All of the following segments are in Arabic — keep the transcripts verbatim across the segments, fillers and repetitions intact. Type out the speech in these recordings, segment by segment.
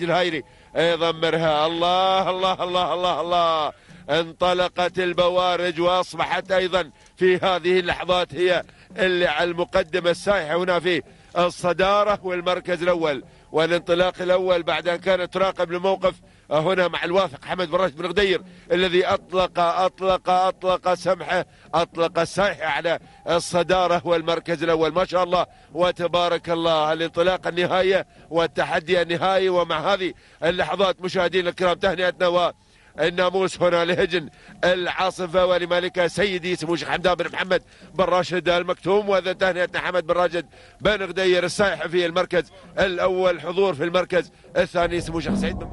تاج الهايري يضمرها. الله الله الله الله الله، انطلقت البوارج واصبحت ايضا في هذه اللحظات هي اللي على المقدمه السائحه هنا في الصداره والمركز الاول، والانطلاق الاول بعد ان كانت تراقب الموقف هنا مع الواثق حمد بن راشد بن غدير الذي اطلق اطلق اطلق سمحه، اطلق السائحه على الصداره والمركز الاول. ما شاء الله وتبارك الله، الانطلاق النهائي والتحدي النهائي. ومع هذه اللحظات مشاهدينا الكرام تهنئتنا والناموس هنا لهجن العاصفه ولمالكه سيدي سمو الشيخ حمدان بن محمد بن راشد المكتوم، وذا تهنئتنا حمد بن راشد بن غدير السائحه في المركز الاول، حضور في المركز الثاني سمو الشيخ سعيد بن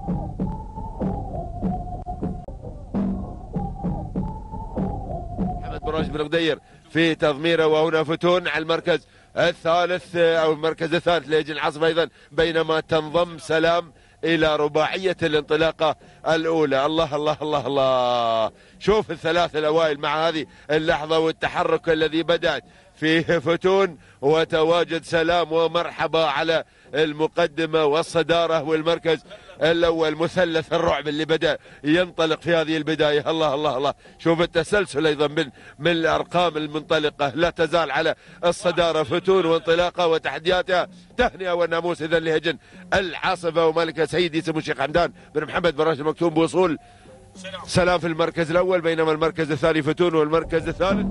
محمد بن راشد بن غدير في تضميره. وهنا فتون على المركز الثالث او المركز الثالث لهجن العاصفه ايضا، بينما تنضم سلام الى رباعيه الانطلاقه الاولى. الله الله الله الله، شوف الثلاث الاوائل مع هذه اللحظه والتحرك الذي بدات فيه فتون وتواجد سلام ومرحبا على المقدمه والصداره والمركز الاول. مثلث الرعب اللي بدا ينطلق في هذه البدايه. الله الله الله، شوف التسلسل ايضا من من الارقام المنطلقه، لا تزال على الصداره فتون وانطلاقها وتحدياتها. تهنئه والناموس اذا لهجن العاصفه ومالكه سيدي سمو الشيخ حمدان بن محمد بن راشد المكتوم بوصول سلام في المركز الاول، بينما المركز الثاني فتون والمركز الثالث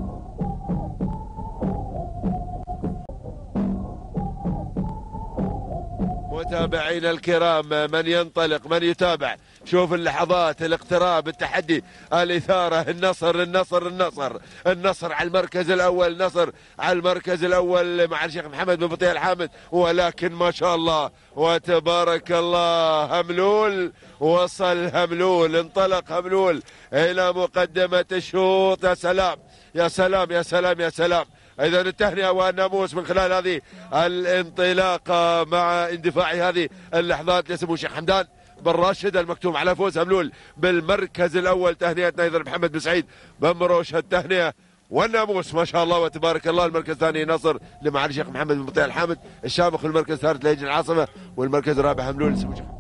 متابعينا الكرام من ينطلق من يتابع. شوف اللحظات، الاقتراب، التحدي، الإثارة، النصر النصر النصر النصر على المركز الأول، نصر على المركز الأول مع الشيخ محمد بن بطيء الحامد. ولكن ما شاء الله وتبارك الله هملول وصل، هملول انطلق هملول إلى مقدمة الشوط. يا سلام يا سلام يا سلام يا سلام. إذا التهنئة والناموس من خلال هذه الانطلاقة مع اندفاع هذه اللحظات لسمو الشيخ حمدان بن راشد المكتوم على فوز هملول بالمركز الأول. تهنئتنا أيضا محمد بن سعيد بن مروش، التهنئة والناموس ما شاء الله وتبارك الله. المركز الثاني نصر لمعالي الشيخ محمد بن بطيء الحامد الشامخ، والمركز الثالث لهجن العاصفة، والمركز الرابع هملول لسمو الشيخ.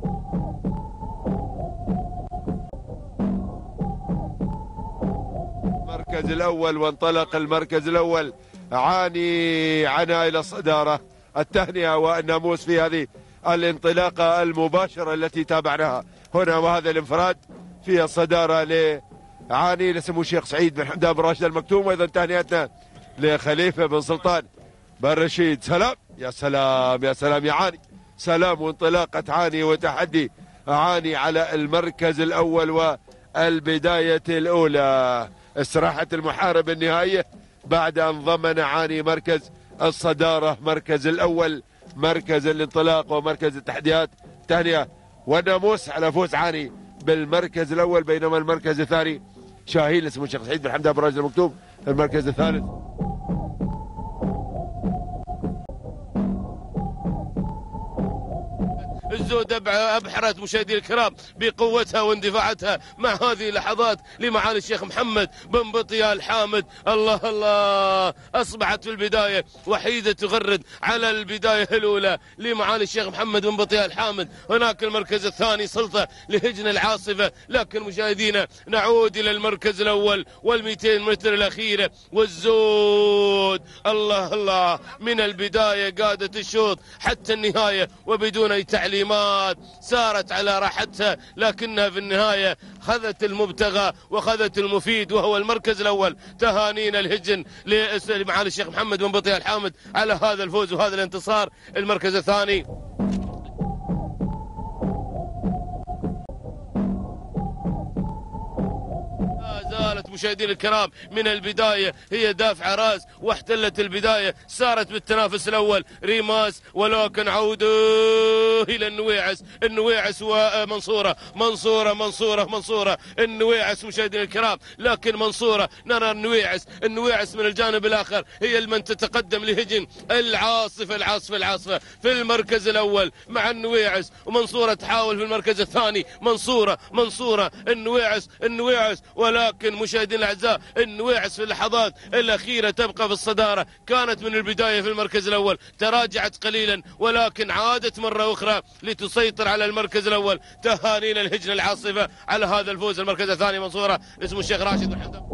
المركز الأول وانطلق المركز الأول عاني عنا إلى الصدارة. التهنئة والناموس في هذه الانطلاقة المباشرة التي تابعناها هنا، وهذا الانفراد في الصدارة لعاني لسمو الشيخ سعيد بن حمدان بن راشد المكتوم. وأيضا تهنئتنا لخليفة بن سلطان بن رشيد. سلام يا سلام يا سلام يا عاني، سلام وانطلاقة عاني وتحدي عاني على المركز الأول والبداية الأولى. استراحة المحارب النهائية بعد أن ضمن عاني مركز الصدارة، مركز الأول، مركز الانطلاق ومركز التحديات. تهنئة والناموس على فوز عاني بالمركز الأول، بينما المركز الثاني شاهين اسمه الشيخ سعيد بن حمدان بن راشد المكتوم المركز الثالث. الزود أبحرت مشاهدي الكرام بقوتها واندفاعاتها مع هذه اللحظات لمعالي الشيخ محمد بن بطيء الحامد. الله الله، أصبحت في البداية وحيدة تغرد على البداية الأولى لمعالي الشيخ محمد بن بطيء الحامد. هناك المركز الثاني سلطة لهجن العاصفة. لكن مشاهدينا نعود إلى المركز الأول والمئتين متر الأخيرة والزود. الله الله، من البداية قادت الشوط حتى النهاية وبدون أي تعليم سارت على راحتها، لكنها في النهاية خذت المبتغى وخذت المفيد وهو المركز الأول. تهانينا الهجن لمعالي الشيخ محمد بن بطيء الحامد على هذا الفوز وهذا الانتصار. المركز الثاني زالت مشاهدينا الكرام من البداية هي دافعة راس واحتلت البداية، سارت بالتنافس الأول ريماس، ولكن عودوا إلى النويعس. النويعس ومنصورة منصورة منصورة منصورة النويعس مشاهدينا الكرام. لكن منصورة نرى النويعس النويعس من الجانب الآخر هي من تتقدم لهجن العاصفة العاصفة العاصفة في المركز الأول مع النويعس، ومنصورة تحاول في المركز الثاني. منصورة منصورة النويعس النويعس ولكن مشاهدينا مشاهدينا الاعزاء النويعس في اللحظات الاخيره تبقى في الصداره، كانت من البدايه في المركز الاول، تراجعت قليلا ولكن عادت مره اخرى لتسيطر على المركز الاول. تهانينا الهجنه العاصفه على هذا الفوز. المركز الثاني منصوره اسمه الشيخ راشد بن حمد.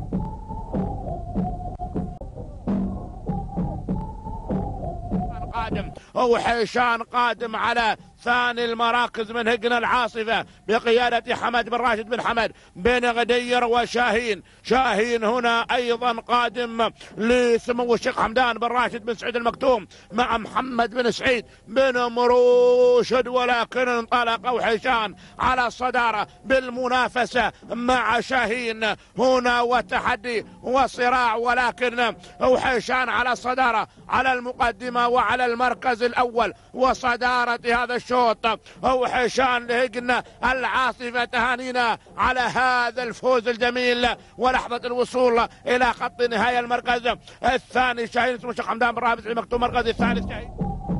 قادم وحيشان قادم على ثاني المراكز من هجنة العاصفة بقيادة حمد بن راشد بن حمد بن غدير وشاهين. شاهين هنا أيضا قادم لسمو الشيخ حمدان بن راشد بن سعيد المكتوم مع محمد بن سعيد بن مروشد، ولكن انطلق وحيشان على الصدارة بالمنافسة مع شاهين هنا وتحدي وصراع، ولكن وحيشان على الصدارة على المقدمة وعلى المركز الأول وصدارة هذا الشوط. وحيشان لهجنة العاصفة. تهانينا على هذا الفوز الجميل ولحظة الوصول إلى خط نهاية المركز الثاني. شاهين اسمه الشيخ حمدان بن راشد المكتوم المركز الثالث. شاهين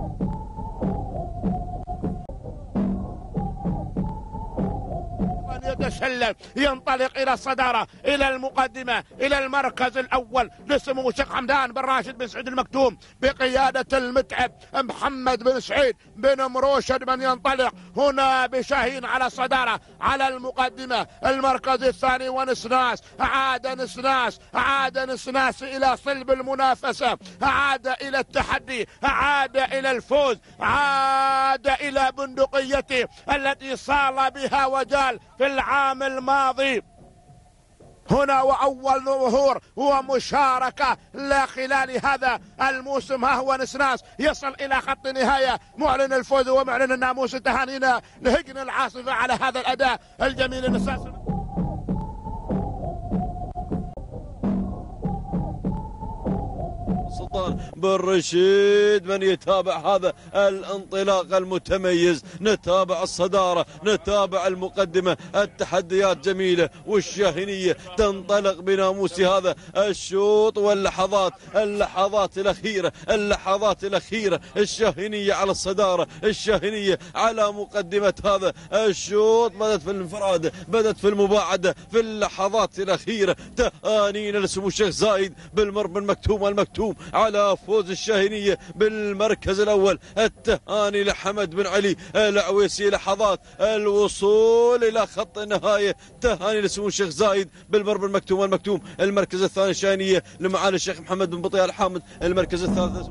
يتسلل ينطلق إلى الصدارة إلى المقدمة إلى المركز الأول لسمو الشيخ حمدان بن راشد بن سعيد المكتوم بقيادة المتعب محمد بن سعيد بن مروشد، من ينطلق هنا بشاهين على الصدارة على المقدمة. المركز الثاني ونسناس، عاد نسناس عاد نسناس إلى صلب المنافسة، عاد إلى التحدي، عاد إلى الفوز، عاد إلى بندقيته التي صال بها وجال في العام الماضي. هنا وأول ظهور ومشاركة لا خلال هذا الموسم. ها هو نسناس يصل إلى خط نهاية معلن الفوز ومعلن الناموس. تهانينا لهجنة العاصفة على هذا الأداء الجميل. نسناس سلطان بن رشيد من يتابع هذا الانطلاق المتميز. نتابع الصدارة، نتابع المقدمة، التحديات جميلة والشاهينية تنطلق بناموس هذا الشوط واللحظات اللحظات الأخيرة اللحظات الأخيرة. الشاهينية على الصدارة، الشاهينية على مقدمة هذا الشوط. بدت في الانفراد، بدت في المباعدة في اللحظات الأخيرة. تهانينا لسمو الشيخ زايد بالمر بن مكتوم المكتوم على فوز الشاهينية بالمركز الأول. التهاني لحمد بن علي العويسي لحظات الوصول إلى خط النهاية. تهاني لسمو الشيخ زايد بالمر بن مكتوم المكتوم. المركز الثاني الشاهينية لمعالي الشيخ محمد بن بطيال الحامد. المركز الثالث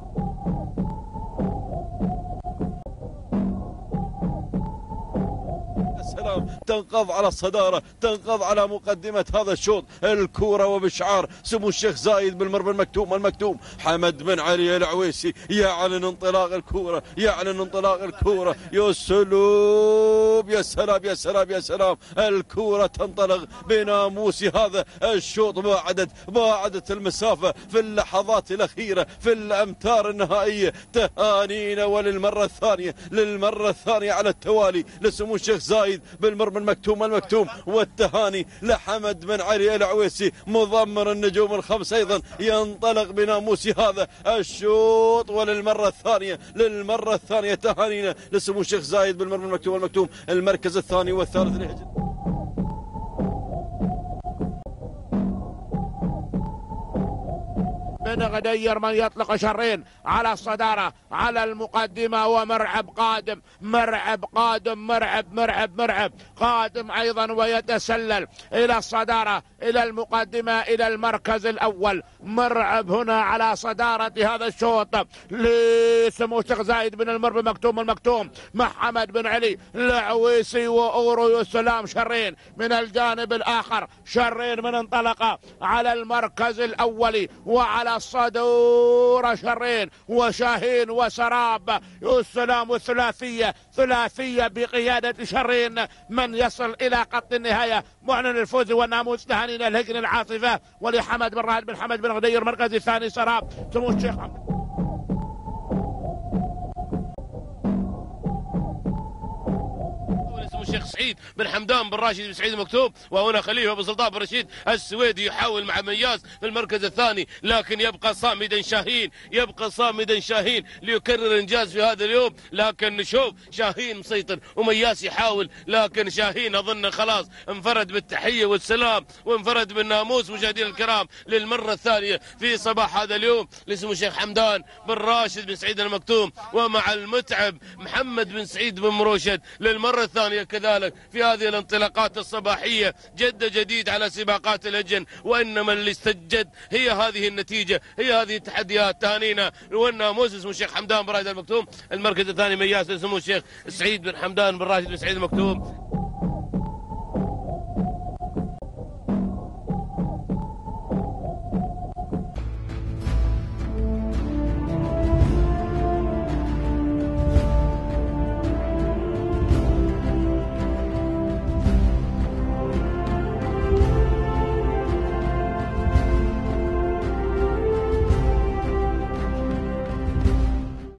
السلام تنقض على الصدارة، تنقض على مقدمة هذا الشوط الكورة وبشعار سمو الشيخ زايد بالمر بن مكتوم المكتوم. حمد بن علي العويسي يعلن انطلاق الكورة، يعلن انطلاق الكورة. يا سلوب، يا سلام يا سلام يا سلام. الكورة تنطلق بناموس هذا الشوط. باعدت باعدت المسافة في اللحظات الأخيرة في الأمتار النهائية. تهانينا وللمرة الثانية للمرة الثانية على التوالي لسمو الشيخ زايد بالمر بن مكتوم المكتوم. والتهاني لحمد بن علي العويسي مضمر النجوم الخمس أيضا ينطلق بناموس هذا الشوط. وللمرة الثانية للمرة الثانية تهانينا لسمو الشيخ زايد بالمر بن مكتوم المكتوم. المركز الثاني والثالث لهجن بن غدير من يطلق شرين على الصدارة على المقدمة. ومرعب قادم، مرعب قادم، مرعب مرعب مرعب قادم أيضا ويتسلل إلى الصدارة إلى المقدمة إلى المركز الأول. مرعب هنا على صدارة هذا الشوط لسمو الشيخ زايد بن المر بن مكتوم المكتوم مع حمد بن علي العويسي وأورو السلام. شرين من الجانب الآخر، شرين من انطلق على المركز الأول وعلى الصدورة شرين وشاهين وسراب. السلام الثلاثية ثلاثية بقيادة شرين من يصل إلى خط النهاية معلن الفوز والناموس. تهانينا الهجنة العاصفة ولحمد بن راشد بن حمد بن غدير. مركز الثاني سراب سمو الشيخ الشيخ سعيد بن حمدان بن راشد بن سعيد المكتوم. وهنا خليفة بن سلطان بن رشيد السويدي يحاول مع مياس في المركز الثاني، لكن يبقى صامدا شاهين، يبقى صامدا شاهين ليكرر انجاز في هذا اليوم. لكن نشوف شاهين مسيطر ومياس يحاول، لكن شاهين اظن خلاص انفرد بالتحيه والسلام وانفرد بالناموس. مشاهدينا الكرام للمره الثانيه في صباح هذا اليوم لسمو الشيخ حمدان بن راشد بن سعيد المكتوم ومع المتعب محمد بن سعيد بن مروشد للمره الثانيه كذلك في هذه الانطلاقات الصباحيه. جد جديد على سباقات الهجن، وانما اللي استجد هي هذه النتيجه، هي هذه التحديات. تهانينا والناموس اسمه الشيخ حمدان بن راشد المكتوم. المركز الثاني مياس اسمه الشيخ سعيد بن حمدان بن راشد بن سعيد المكتوم.